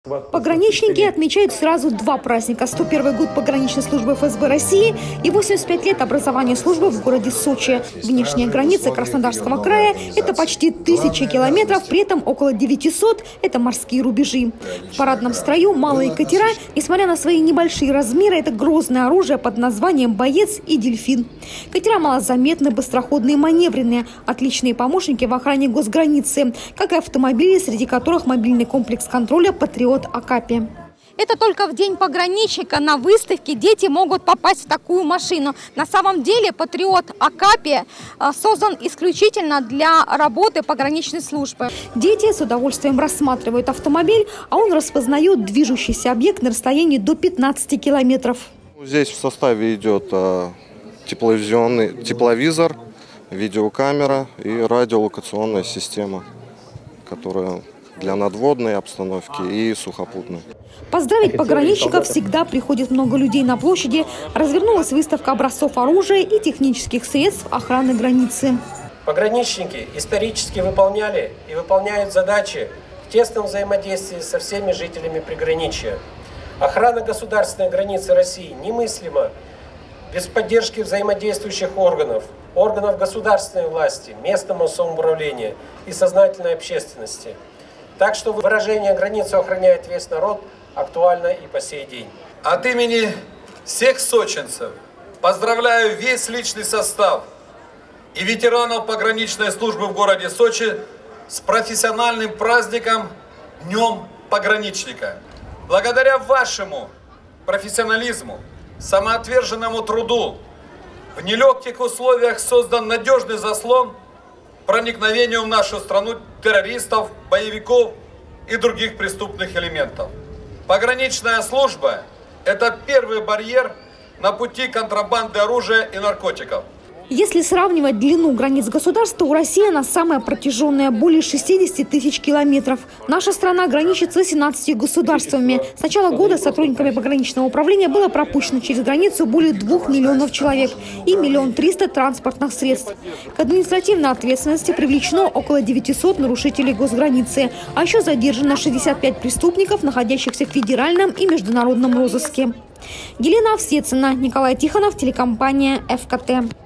Пограничники отмечают сразу два праздника. 101-й год пограничной службы ФСБ России и 85 лет образования службы в городе Сочи. Внешняя граница Краснодарского края – это почти 1000 километров, при этом около 900 – это морские рубежи. В парадном строю малые катера, несмотря на свои небольшие размеры, это грозное оружие под названием «Боец» и «Дельфин». Катера малозаметны, быстроходные, маневренные, отличные помощники в охране госграницы, как и автомобили, среди которых мобильный комплекс контроля «Патриот» Акапи. Это только в день пограничника на выставке дети могут попасть в такую машину. На самом деле «Патриот Акапи» создан исключительно для работы пограничной службы. Дети с удовольствием рассматривают автомобиль, а он распознает движущийся объект на расстоянии до 15 километров. Здесь в составе идет тепловизор, видеокамера и радиолокационная система, которая для надводной обстановки и сухопутной. Поздравить пограничников всегда приходит много людей на площади. Развернулась выставка образцов оружия и технических средств охраны границы. Пограничники исторически выполняли и выполняют задачи в тесном взаимодействии со всеми жителями приграничья. Охрана государственной границы России немыслима без поддержки взаимодействующих органов государственной власти, местного самоуправления и сознательной общественности. Так что выражение «границу охраняет весь народ» актуально и по сей день. От имени всех сочинцев поздравляю весь личный состав и ветеранов пограничной службы в городе Сочи с профессиональным праздником Днем пограничника. Благодаря вашему профессионализму, самоотверженному труду в нелегких условиях создан надежный заслон проникновению в нашу страну террористов, боевиков и других преступных элементов. Пограничная служба – это первый барьер на пути контрабанды оружия и наркотиков. Если сравнивать длину границ государства, у России она самая протяженная – более 60 тысяч километров. Наша страна граничит с 18 государствами. С начала года сотрудниками пограничного управления было пропущено через границу более 2 миллионов человек и 1 300 000 транспортных средств. К административной ответственности привлечено около 900 нарушителей госграницы, а еще задержано 65 преступников, находящихся в федеральном и международном розыске. Елена Овсецина, Николай Тихонов, телекомпания ФКТ.